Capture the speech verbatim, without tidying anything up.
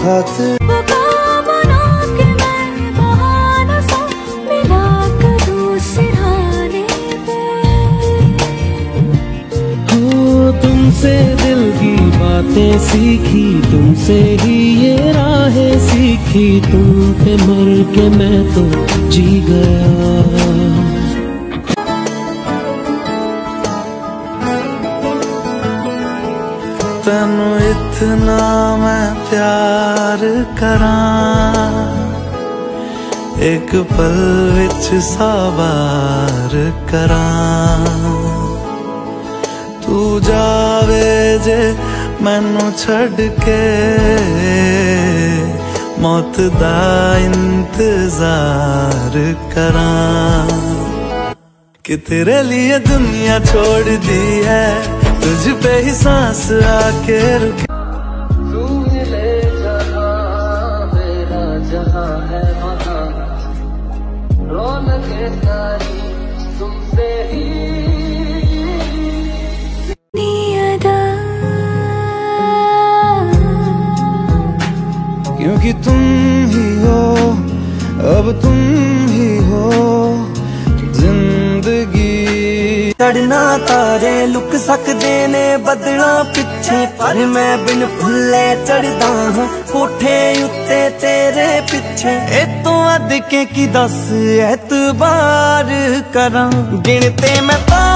हाथ तुमसे दिल की बातें सीखी, तुमसे ही ये राहें सीखी, तुम पे मर के मैं तो जी गया। तैनू इतना मैं प्यार करां, एक पल विच साबार करां। तू जावे जे मैनू छड़ के, मौत दा इंतजार करां। कि तेरे लिए दुनिया छोड़ दी है, तुझ पे ही सांस आके रुके। तू मिले जहां मेरा जहां है वहां, रौनकें सारी तुमसे ही। क्योंकि तुम ही हो, अब तुम ही हो जिंदगी। चढ़ना तारे लुक सकते ने बदला पिछे, पर मैं बिन फुले चढ़दा हूँ कोठे उत्ते तेरे पिछे। ए तो अद के की दस एतबार करां, गिनते मैं